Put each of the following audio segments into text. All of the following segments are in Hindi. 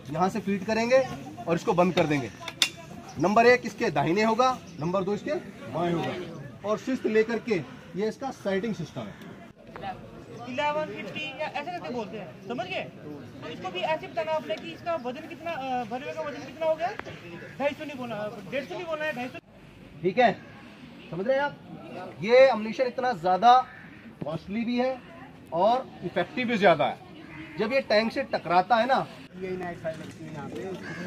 यहाँ से फीड करेंगे और इसको बंद कर देंगे। नंबर 1 इसके दाहिने होगा, नंबर 2 इसके बाएं होगा। और फिफ्थ लेकर के ये इसका साइटिंग सिस्टम है। 1150 या ऐसे करके बोलते हैं, समझ गए? तो इसको भी ऐसे बताना आपने कि इसका वजन कितना, भरवे का वजन कितना हो गया। 250 नहीं बोलना, 150 नहीं बोलना है, 250। ठीक है, समझ रहे हैं आप? ये अम्यूनिशन इतना ज्यादा कॉस्टली भी है और इफेक्टिव भी ज्यादा है। जब ये टैंक से टकराता है ना, यही नाइट फाइट लगती है यहाँ पे,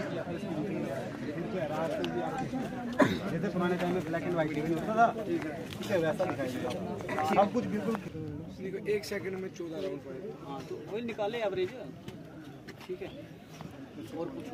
जैसे पुराने टाइम में ब्लैक एंड व्हाइट टीवी होता था, ठीक है, वैसा दिखाई देगा सब कुछ बिल्कुल। 1 सेकंड में 14 राउंड पड़े। हाँ, तो वही निकाले एवरेज, ठीक है, और कुछ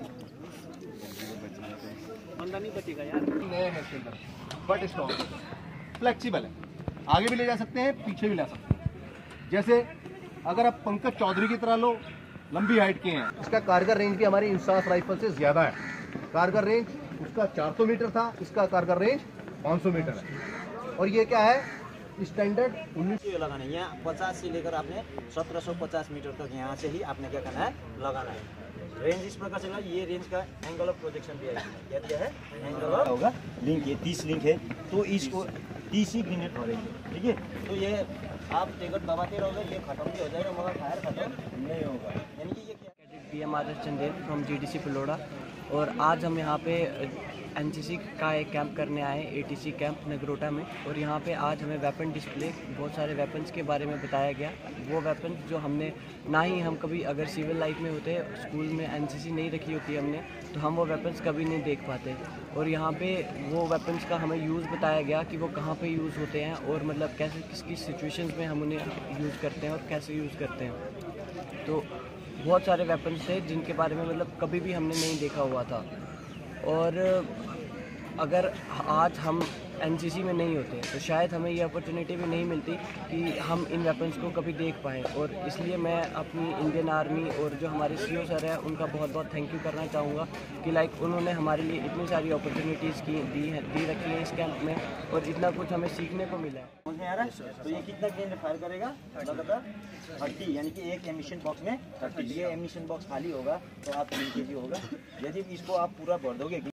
बंदा नहीं बचेगा यार। नए है इसके अंदर, बट स्ट्रॉन्ग, फ्लेक्सिबल है, आगे भी ले जा सकते हैं, पीछे भी ला सकते हैं। जैसे अगर आप पंकज चौधरी की तरह लो, लंबी हाइट के हैं। इसका कारगर रेंज भी हमारी इंसास राइफल से ज्यादा है। कारगर रेंज उसका 400 मीटर था, इसका कारगर रेंज 500 मीटर है। और ये क्या है, स्टैंडर्ड 19 लगाना है। यहाँ 50 से लेकर आपने 1750 मीटर तक यहाँ से ही आपने क्या करना है, लगाना है। रेंज इस प्रकार से, ये रेंज का एंगल ऑफ प्रोजेक्शन भी है। क्या है, एंगल ऑफ होगा लिंक, ये 30 लिंक है, तो इसको 30 ही मिनट हो रही है, ठीक है। तो ये आप टिकट दबाते रहोगे, ये खत्म भी हो जाएगा मगर फायर खत्म नहीं होगा। यानी कि ये क्या, BMRS Chandel from GDC Piloda. और आज हम यहाँ पे NCC का एक कैंप करने आए, ATC कैंप नगरोटा में। और यहाँ पे आज हमें वेपन डिस्प्ले, बहुत सारे वेपन्स के बारे में बताया गया। वो वेपन्स जो हमने ना ही हम कभी अगर सिविल लाइफ में होते, स्कूल में NCC नहीं रखी होती हमने, तो हम वो वेपन्स कभी नहीं देख पाते। और यहाँ पे वो वेपन्स का हमें यूज़ बताया गया कि वो कहाँ पे यूज़ होते हैं और मतलब कैसे किस किस सिचुएशंस में हम उन्हें यूज़ करते हैं और कैसे यूज़ करते हैं। तो बहुत सारे वेपन्स थे जिनके बारे में मतलब कभी भी हमने नहीं देखा हुआ था। और अगर आज हम NCC में नहीं होते तो शायद हमें ये अपॉर्चुनिटी भी नहीं मिलती कि हम इन वेपन्स को कभी देख पाएँ। और इसलिए मैं अपनी इंडियन आर्मी और जो हमारे CO सर हैं उनका बहुत बहुत थैंक यू करना चाहूँगा कि लाइक उन्होंने हमारे लिए इतनी सारी अपॉर्चुनिटीज़ दी रखी है इस कैंप में, और इतना कुछ हमें सीखने को मिला है। समझ में आ रहा है? तो ये कितना गेंद फायर करेगा, लगातार 30, यानी कि एक एमिशन बॉक्स में 30। ये एमिशन बॉक्स खाली होगा तो आप 3 kg होगा। यदि इसको आप पूरा भर दोगे